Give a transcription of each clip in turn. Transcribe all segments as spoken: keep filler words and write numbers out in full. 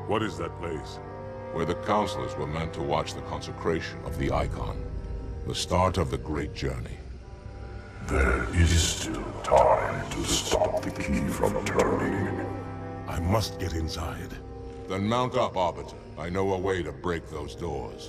What is that place? Where the Counselors were meant to watch the consecration of the Icon. The start of the Great Journey. There is still time to stop the key from turning. I must get inside. Then mount up, Arbiter. I know a way to break those doors.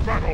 battle!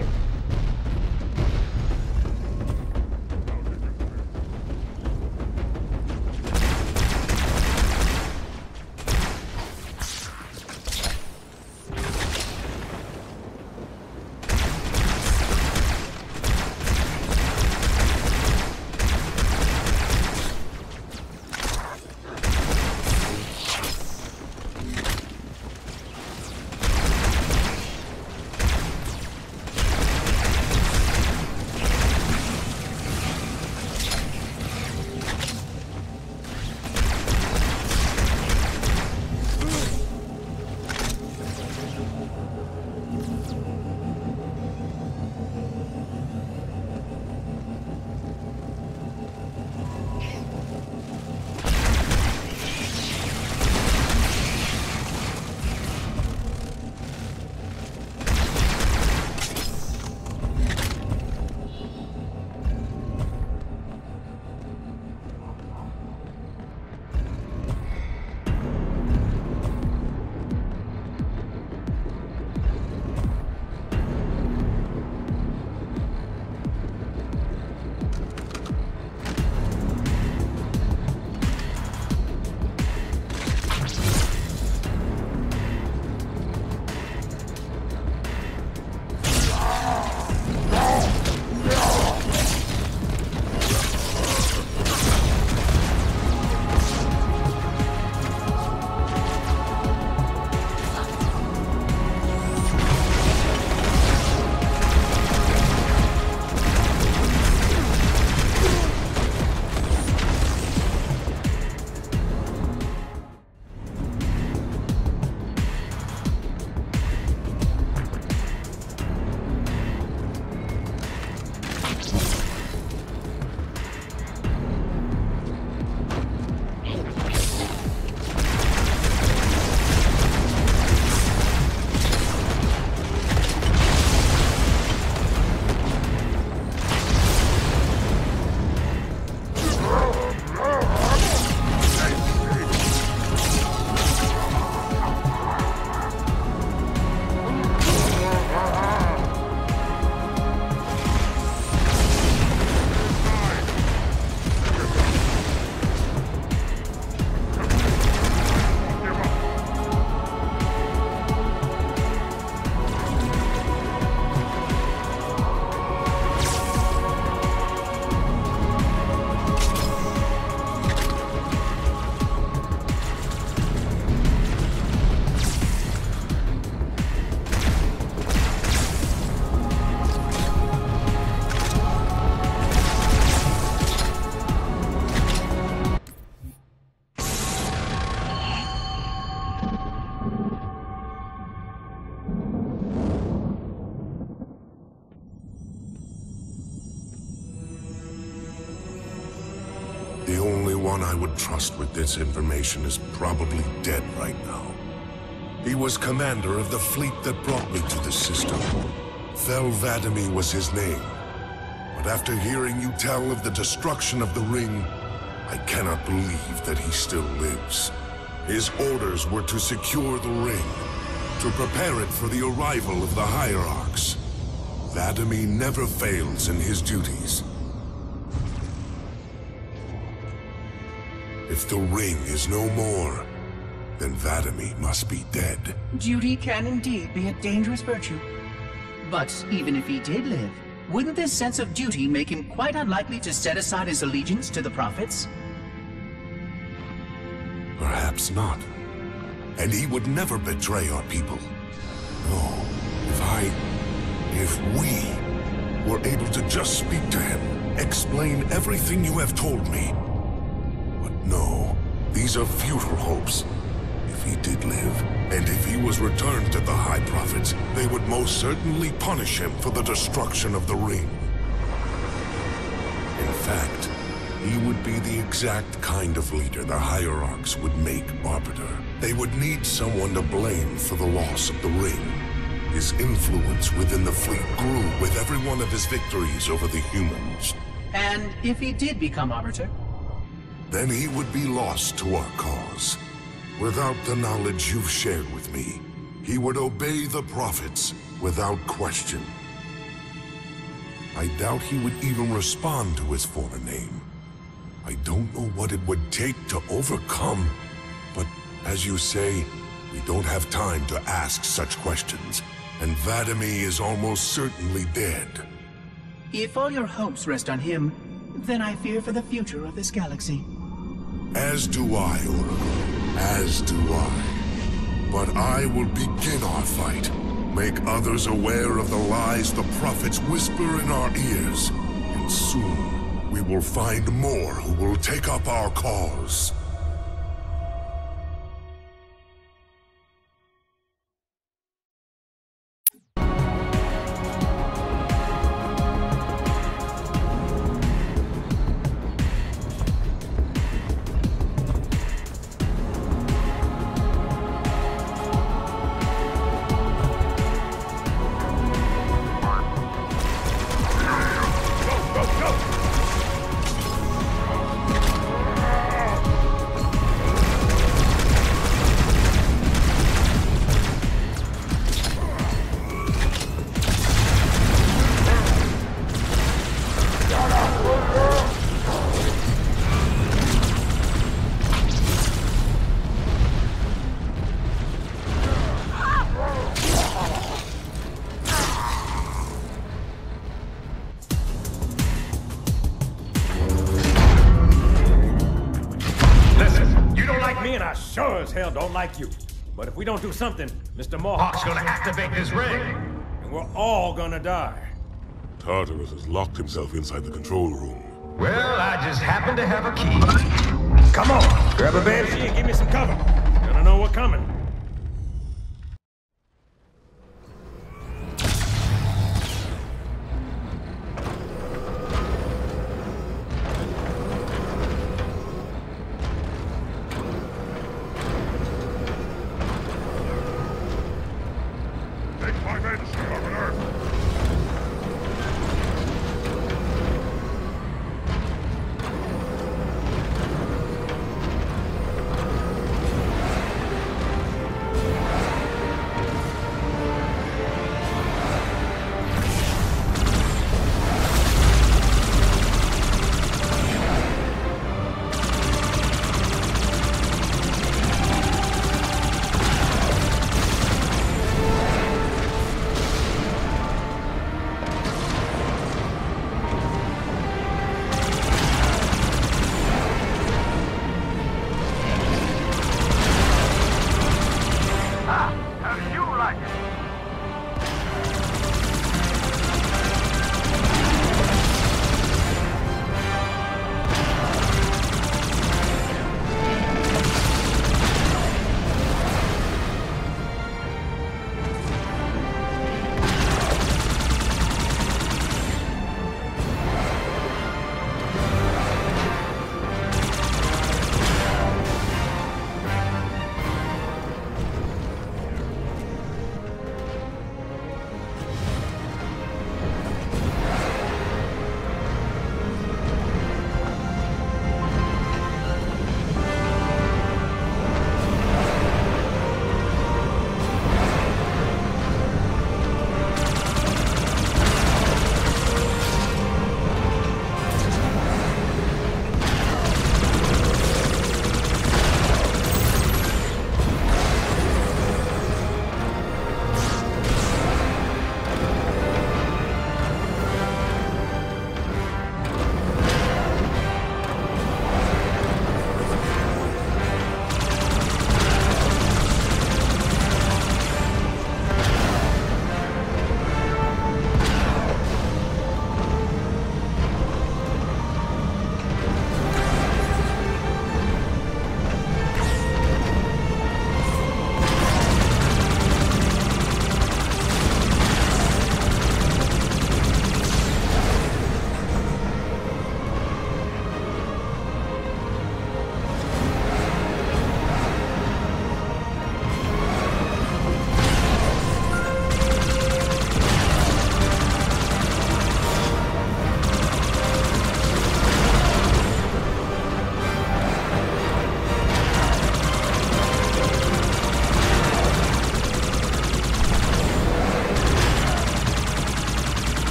The only one I would trust with this information is probably dead right now. He was commander of the fleet that brought me to this system. Thel 'Vadamee was his name. But after hearing you tell of the destruction of the ring, I cannot believe that he still lives. His orders were to secure the ring, to prepare it for the arrival of the Hierarchs. 'Vadamee never fails in his duties. If the ring is no more, then 'Vadamee must be dead. Duty can indeed be a dangerous virtue. But even if he did live, wouldn't this sense of duty make him quite unlikely to set aside his allegiance to the Prophets? Perhaps not. And he would never betray our people. No, if I... if we were able to just speak to him, explain everything you have told me. But no, these are futile hopes. If he did live, and if he was returned to the High Prophets, they would most certainly punish him for the destruction of the ring. In fact, he would be the exact kind of leader the Hierarchs would make Arbiter. They would need someone to blame for the loss of the ring. His influence within the fleet grew with every one of his victories over the humans. And if he did become Arbiter? Then he would be lost to our cause. Without the knowledge you've shared with me, he would obey the Prophets without question. I doubt he would even respond to his former name. I don't know what it would take to overcome, but as you say, we don't have time to ask such questions, and Vadimi is almost certainly dead. If all your hopes rest on him, then I fear for the future of this galaxy. As do I, Oracle. As do I. But I will begin our fight. Make others aware of the lies the prophets whisper in our ears. And soon, we will find more who will take up our cause. Sure as hell don't like you. But if we don't do something, Mister Mohawk's gonna activate this ring. And we're all gonna die. Tartarus has locked himself inside the control room. Well, I just happen to have a key. Come on, grab a banshee and give me some cover. Gonna know what's coming.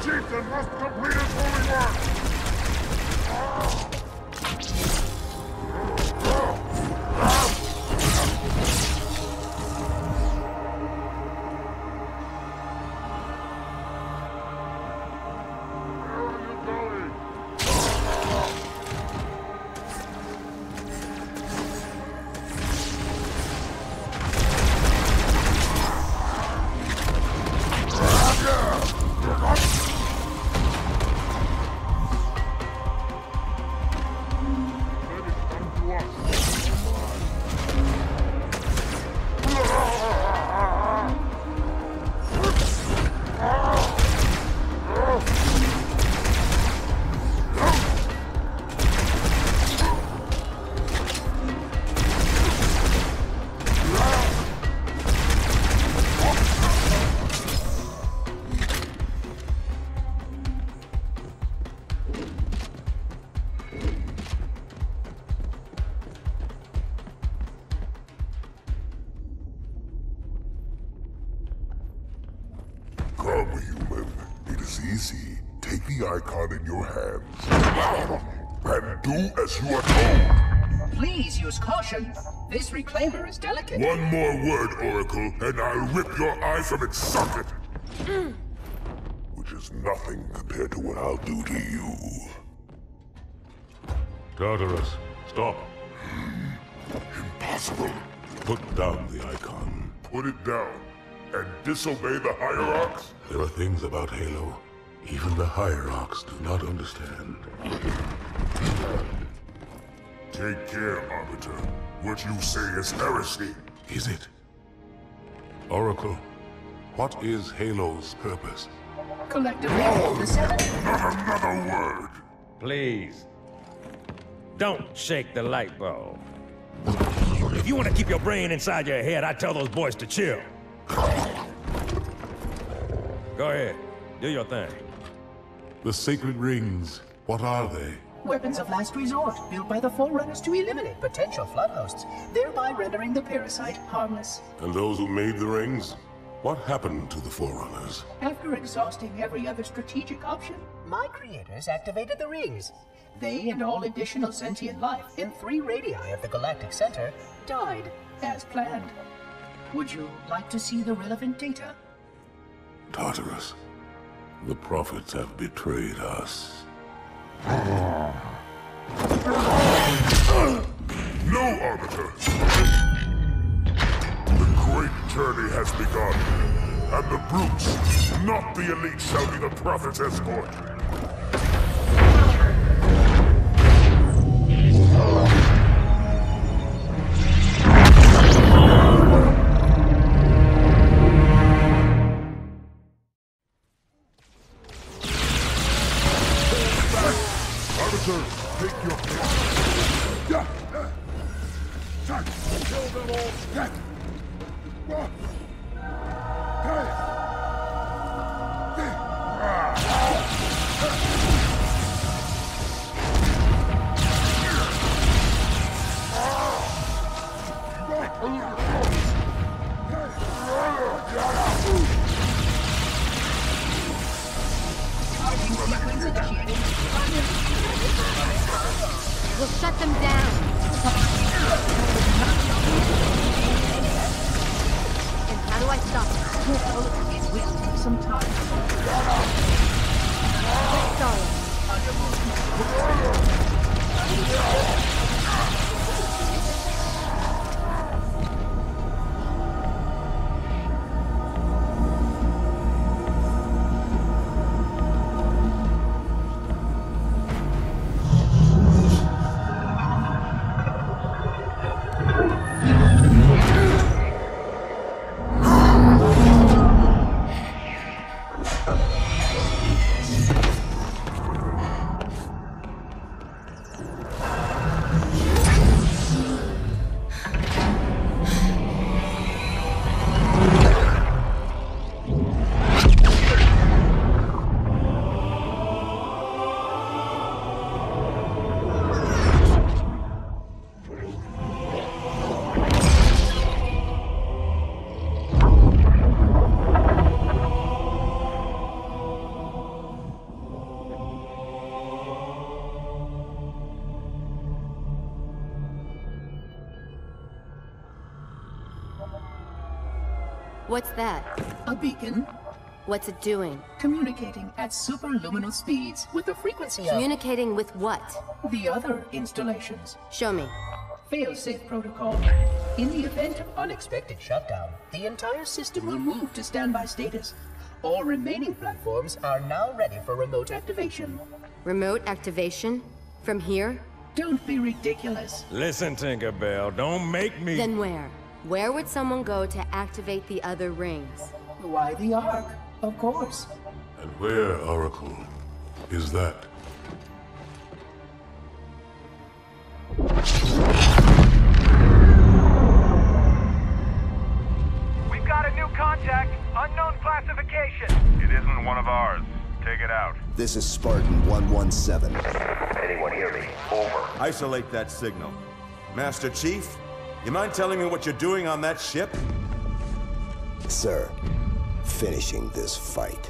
chieftain must complete his holy work! Easy. Take the icon in your hands. And do as you are told. Please use caution. This reclaimer is delicate. One more word, Oracle, and I'll rip your eye from its socket. Mm. Which is nothing compared to what I'll do to you. Tartarus, stop. Impossible. Put down the icon. Put it down. And disobey the Hierarchs? There are things about Halo even the Hierarchs do not understand. Take care, Arbiter. What you say is heresy. Is it? Oracle, what is Halo's purpose? Collectively, the seven. Not another word! Please. Don't shake the light bulb. If you want to keep your brain inside your head, I tell those boys to chill. Go ahead. Do your thing. The sacred rings, what are they? Weapons of last resort, built by the Forerunners to eliminate potential flood hosts, thereby rendering the parasite harmless. And those who made the rings? What happened to the Forerunners? After exhausting every other strategic option, my creators activated the rings. They and all additional sentient life in three radii of the Galactic Center died as planned. Would you like to see the relevant data? Tartarus, the prophets have betrayed us. No, Arbiter! The great journey has begun, and the brutes, not the elite, shall be the prophet's escort. Arbiter, take your place. Yeah. Time to kill them all. Yeah. What? We'll shut them down. And how do I stop them? It will take some time. What's that? A beacon. What's it doing? Communicating at superluminal speeds with the frequency of Communicating with what? the other installations. Show me. Fail-safe protocol. In the event of unexpected shutdown, the entire system will move to standby status. All remaining platforms are now ready for remote activation. Remote activation? From here? Don't be ridiculous. Listen, Tinkerbell, don't make me... Then where? Where would someone go to activate the other rings? Why the Ark? Of course. And where, Oracle, is that? We've got a new contact. Unknown classification. It isn't one of ours. Take it out. This is Spartan one one seven. Anyone hear me? Over. Isolate that signal. Master Chief, you mind telling me what you're doing on that ship? Sir, finishing this fight.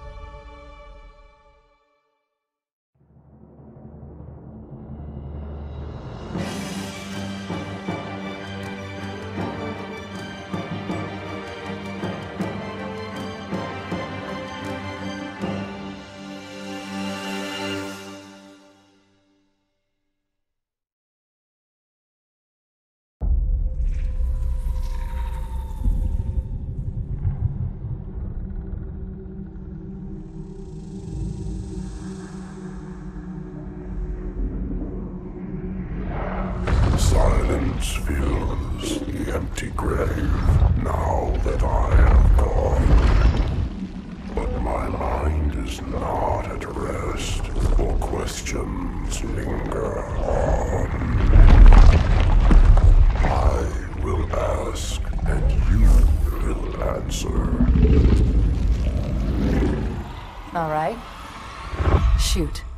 Silence fills the empty grave now that I have gone. But my mind is not at rest, for questions linger on. I will ask, and you will answer. All right. Shoot.